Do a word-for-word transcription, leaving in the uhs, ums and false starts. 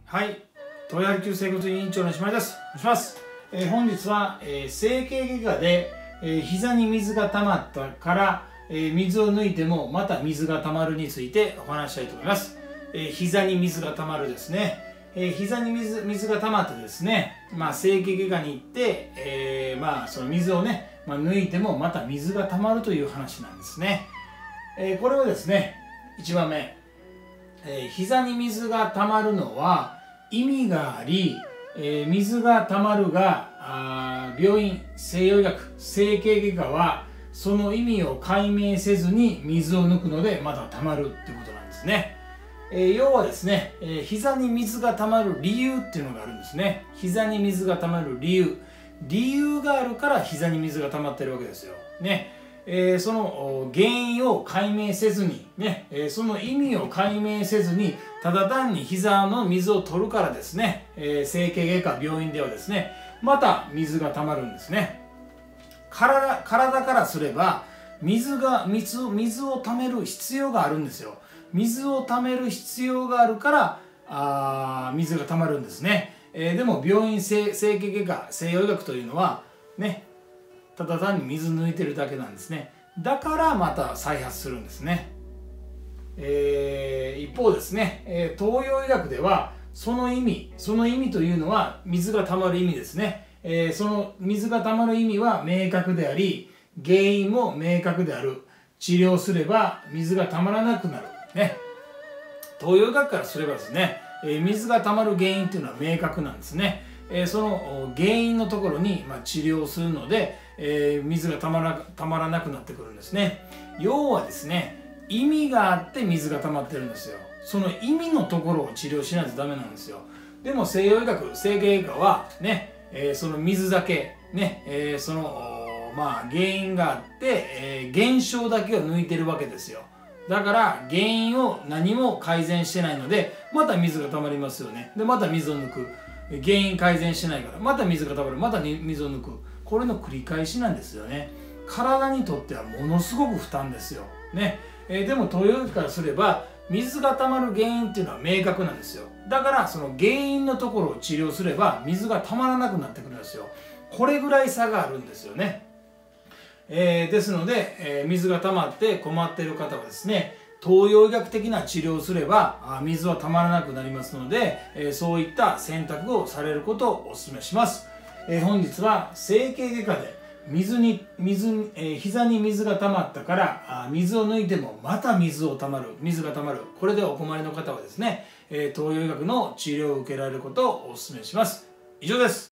はい、東洋救整骨院院長の島井です。お願いします。えー、本日は、えー、整形外科で、えー、膝に水が溜まったから、えー、水を抜いてもまた水が溜まるについてお話したいと思います。えー、膝に水が溜まるですね。えー、膝に水水が溜まってですね、まあ、整形外科に行って、えー、まあその水をね、まあ、抜いてもまた水が溜まるという話なんですね。えー、これはですね、いちばんめ、えー、膝に水が溜まるのは意味があり、えー、水が溜まるがあ病院、西洋医学、整形外科はその意味を解明せずに水を抜くのでまた溜まるってことなんですね。えー、要はですね、えー、膝に水が溜まる理由っていうのがあるんですね。膝に水が溜まる理由。理由があるから膝に水が溜まってるわけですよ。ね。えー、その原因を解明せずに、ね、えー、その意味を解明せずに、ただ単に膝の水を取るからですね、えー、整形外科、病院ではですね、また水が溜まるんですね。体、体からすれば、水が、水、水を溜める必要があるんですよ。水を溜める必要があるから、あ水が溜まるんですね。えー、でも病院、整形外科、西洋医学というのは、ね、ただ単に水抜いてるだけなんですね。だからまた再発するんですね。えー、一方ですね、えー、東洋医学ではその意味、その意味というのは水が溜まる意味ですね。えー、その水が溜まる意味は明確であり、原因も明確である。治療すれば水が溜まらなくなる。ね。東洋医学からすればですね、えー、水が溜まる原因というのは明確なんですね。えー、その原因のところに、まあ、治療するので、えー、水がたまら、たまらなくなってくるんですね。要はですね、意味があって水が溜まってるんですよ。その意味のところを治療しないとダメなんですよ。でも西洋医学、整形外科はね、えー、その水だけ、ね、えー、その、まあ、原因があって、えー、現象だけを抜いてるわけですよ。だから原因を何も改善してないので、また水が溜まりますよね。で、また水を抜く。原因改善しないからまた水が溜まる、また水を抜く、これの繰り返しなんですよね。体にとってはものすごく負担ですよ、ねえー、でも東洋医学からすれば水が溜まる原因っていうのは明確なんですよ。だからその原因のところを治療すれば水が溜まらなくなってくるんですよ。これぐらい差があるんですよね。えー、ですので、えー、水が溜まって困っている方はですね、東洋医学的な治療をすれば水はたまらなくなりますので、えー、そういった選択をされることをお勧めします。えー、本日は整形外科で水に水、えー、膝に水が溜まったからあ水を抜いてもまた水を溜まる水が溜まる、これでお困りの方はですね、えー、東洋医学の治療を受けられることをお勧めします。以上です。